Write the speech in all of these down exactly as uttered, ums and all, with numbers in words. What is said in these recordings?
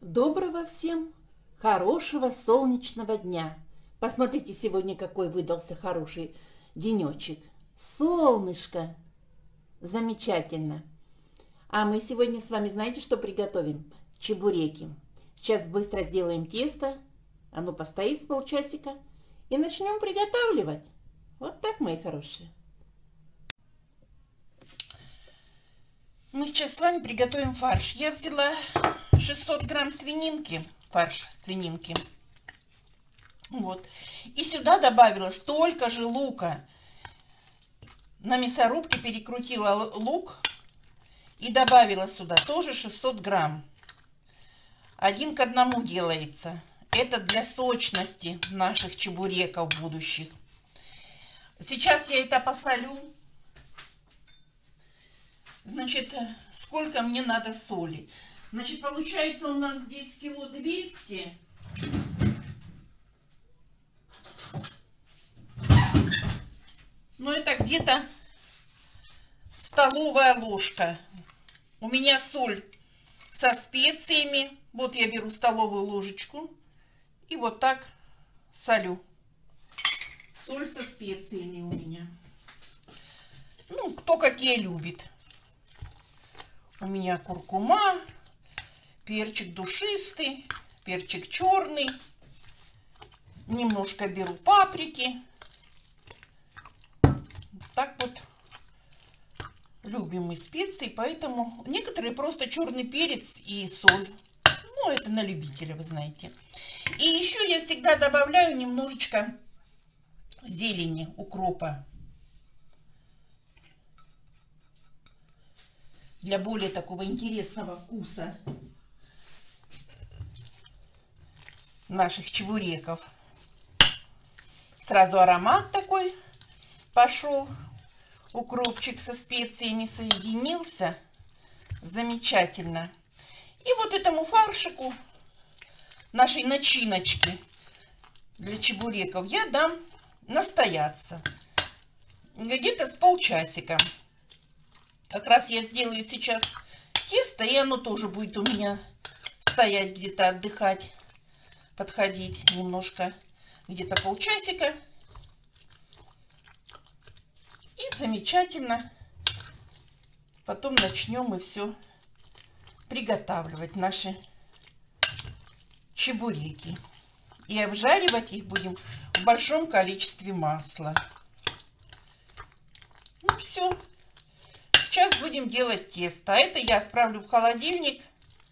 Доброго всем хорошего солнечного дня. Посмотрите, сегодня какой выдался хороший денечек. Солнышко. Замечательно. А мы сегодня с вами, знаете, что приготовим? Чебуреки. Сейчас быстро сделаем тесто. Оно постоит с полчасика. И начнем приготавливать. Вот так, мои хорошие. Мы сейчас с вами приготовим фарш. Я взяла шестьсот грамм свининки, фарш свининки. Вот. И сюда добавила столько же лука. На мясорубке перекрутила лук и добавила сюда тоже шестьсот грамм. Один к одному делается. Это для сочности наших чебуреков будущих. Сейчас я это посолю. Значит, сколько мне надо соли? Значит, получается у нас здесь кило двести. Ну, это где-то столовая ложка. У меня соль со специями. Вот я беру столовую ложечку и вот так солю. Соль со специями у меня. Ну, кто какие любит. У меня куркума, перчик душистый, перчик черный. Немножко беру паприки. Так вот любим мы специи, поэтому некоторые просто черный перец и соль. Ну, это на любителя, вы знаете. И еще я всегда добавляю немножечко зелени, укропа. Для более такого интересного вкуса наших чебуреков. Сразу аромат такой пошел. Укропчик со специями соединился. Замечательно. И вот этому фаршику, нашей начиночки для чебуреков, я дам настояться. Где-то с полчасика. Как раз я сделаю сейчас тесто, и оно тоже будет у меня стоять где-то, отдыхать, подходить немножко, где-то полчасика. И замечательно. Потом начнем мы все приготавливать, наши чебуреки. И обжаривать их будем в большом количестве масла. Ну все. Сейчас будем делать тесто. А это я отправлю в холодильник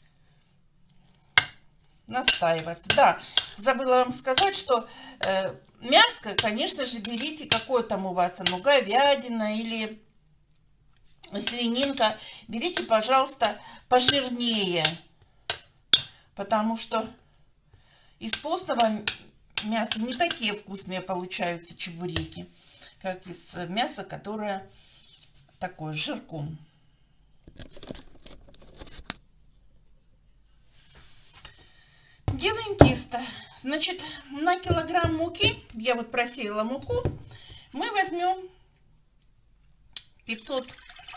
настаиваться. Да, забыла вам сказать, что э, мяско, конечно же, берите, какое там у вас, оно, говядина или свининка. Берите, пожалуйста, пожирнее. Потому что из постного мяса не такие вкусные получаются чебуреки, как из мяса, которое такое с жирком. Делаем тесто. Значит, на килограмм муки, я вот просеяла муку, мы возьмем пятьсот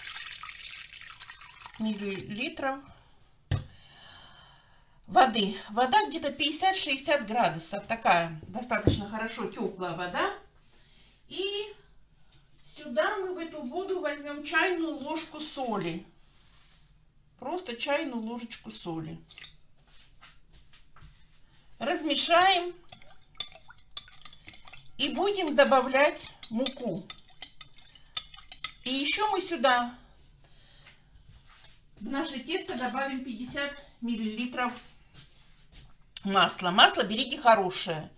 миллилитров воды. Вода где-то пятьдесят-шестьдесят градусов. Такая достаточно хорошо теплая вода. И сюда мы в эту воду возьмем чайную ложку соли. Просто чайную ложечку соли. Размешаем. И будем добавлять муку. И еще мы сюда в наше тесто добавим пятьдесят миллилитров масла. Масло берите хорошее.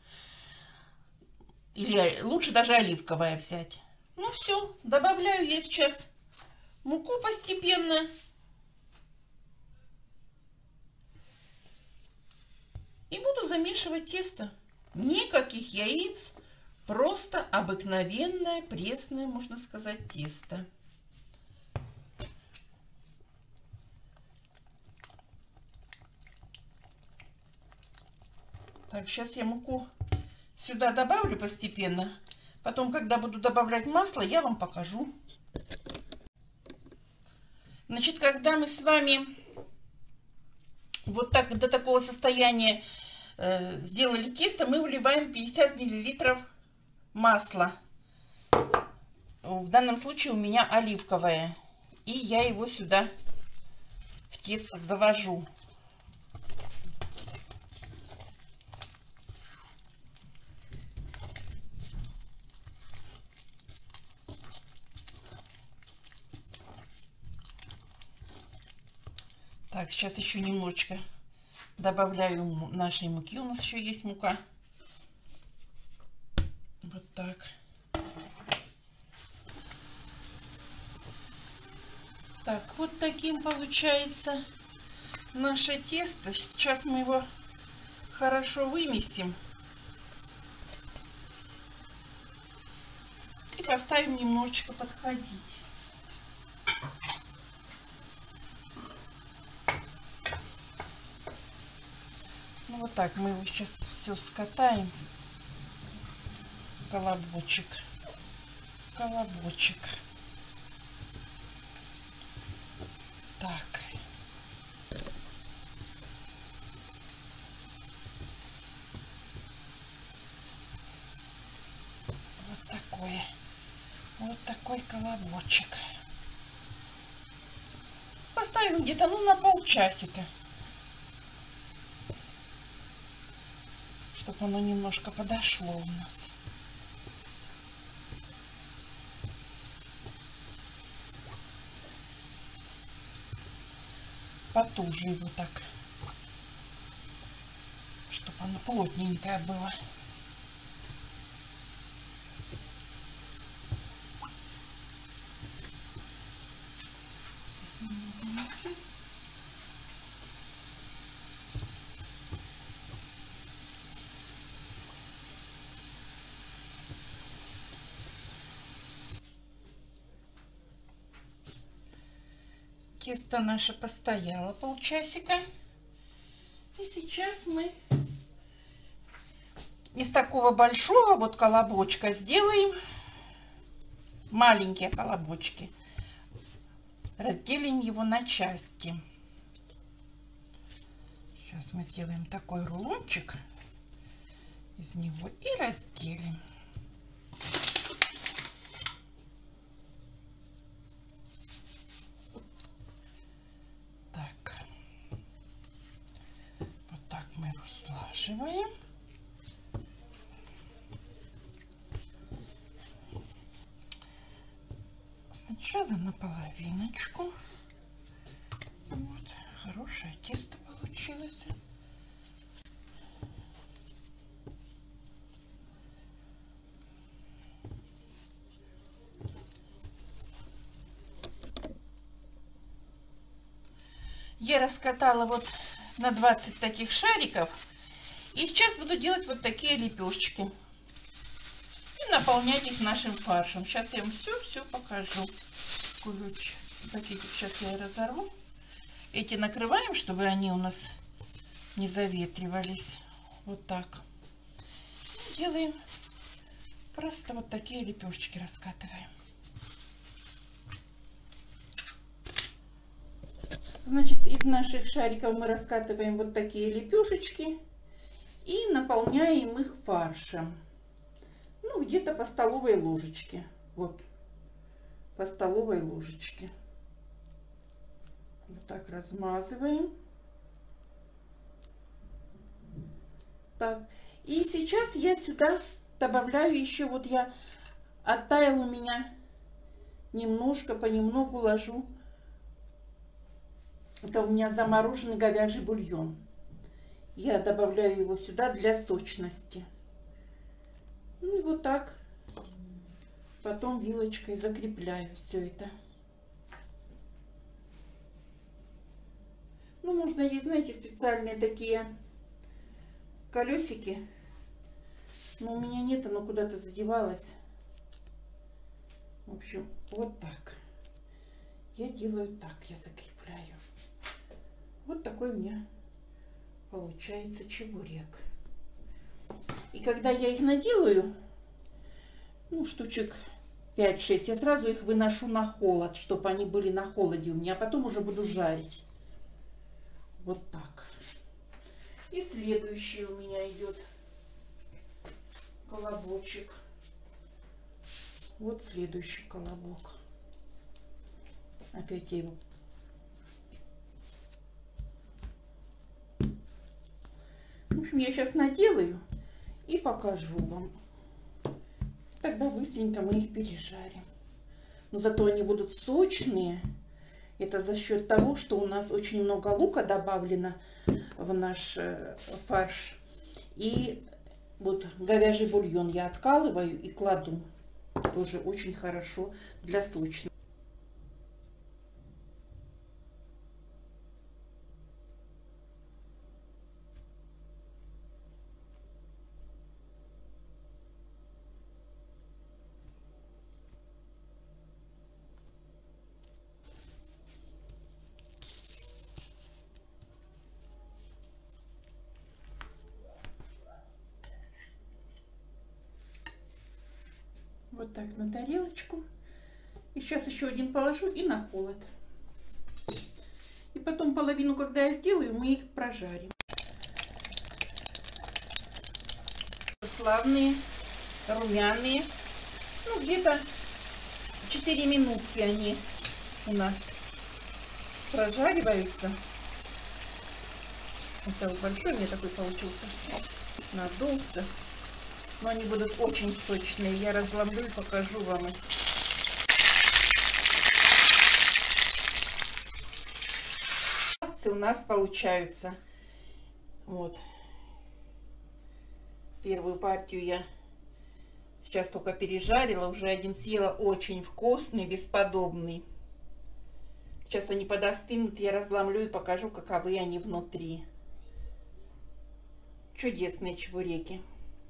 Или лучше даже оливковое взять. Ну все, добавляю я сейчас муку постепенно. И буду замешивать тесто. Никаких яиц, просто обыкновенное пресное, можно сказать, тесто. Так, сейчас я муку сюда добавлю постепенно. Потом, когда буду добавлять масло, я вам покажу. Значит, когда мы с вами Вот так до такого состояния э, сделали тесто, мы вливаем пятьдесят миллилитров масла. В данном случае у меня оливковое. И я его сюда в тесто завожу. Так, сейчас еще немножечко добавляю нашей муки. У нас еще есть мука. Вот так. Так, вот таким получается наше тесто. Сейчас мы его хорошо вымесим. И поставим немножечко подходить. Ну, вот так мы его сейчас все скатаем. Колобочек. Колобочек. Так. Вот такое. Вот такой колобочек. Поставим где-то, ну, на полчасика. Чтобы оно немножко подошло у нас. Потуже его так, чтобы оно плотненькое было. Тесто наше постояло полчасика. И сейчас мы из такого большого вот колобочка сделаем маленькие колобочки. Разделим его на части. Сейчас мы сделаем такой рулончик из него и разделим. Разлаживаем. Сначала на половиночку. Вот, хорошее тесто получилось. Я раскатала вот на двадцать таких шариков. И сейчас буду делать вот такие лепешечки. И наполнять их нашим фаршем. Сейчас я вам все-все покажу. Кулечек. Пакетик сейчас я разорву. Эти накрываем, чтобы они у нас не заветривались. Вот так. И делаем просто вот такие лепешечки, раскатываем. Значит, из наших шариков мы раскатываем вот такие лепешечки и наполняем их фаршем. Ну, где-то по столовой ложечке. Вот, по столовой ложечке. Вот так размазываем. Так, и сейчас я сюда добавляю еще, вот я оттаял у меня немножко, понемногу ложу. Это у меня замороженный говяжий бульон. Я добавляю его сюда для сочности. Ну и вот так потом вилочкой закрепляю все это. Ну, можно есть, знаете, специальные такие колесики. Но у меня нет, оно куда-то задевалось. В общем, вот так. Я делаю так, я закрепляю. Вот такой у меня получается чебурек. И когда я их наделаю, ну, штучек пять-шесть, я сразу их выношу на холод, чтобы они были на холоде у меня, а потом уже буду жарить. Вот так. И следующий у меня идет колобочек. Вот следующий колобок. Опять я его. В общем, я сейчас наделаю и покажу вам. Тогда быстренько мы их пережарим. Но зато они будут сочные. Это за счет того, что у нас очень много лука добавлено в наш фарш. И вот говяжий бульон я откалываю и кладу. Тоже очень хорошо для сочности. Вот так на тарелочку. И сейчас еще один положу и на холод. И потом половину, когда я сделаю, мы их прожарим. Славные, румяные. Ну, где-то четыре минутки они у нас прожариваются. Это большой у меня такой получился. Надулся. Но они будут очень сочные. Я разломлю и покажу вам их. У нас получаются. Вот. Первую партию я сейчас только пережарила. Уже один съела, очень вкусный, бесподобный. Сейчас они подостынут, я разломлю и покажу, каковы они внутри. Чудесные чебуреки.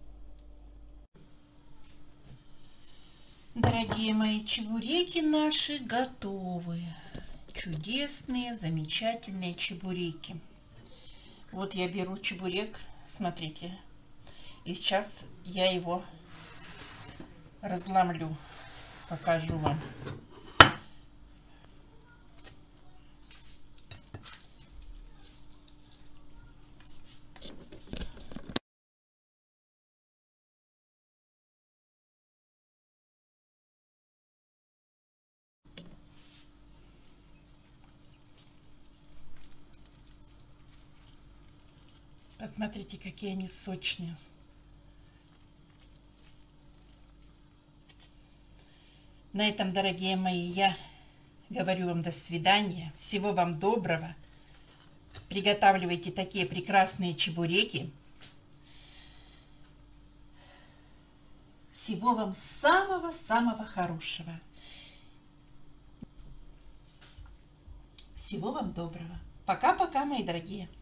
Дорогие мои, чебуреки наши готовы. Чудесные, замечательные чебуреки. Вот я беру чебурек, смотрите. И сейчас я его разломлю. Покажу вам. Посмотрите, какие они сочные. На этом, дорогие мои, я говорю вам до свидания. Всего вам доброго. Приготавливайте такие прекрасные чебуреки. Всего вам самого-самого хорошего. Всего вам доброго. Пока-пока, мои дорогие.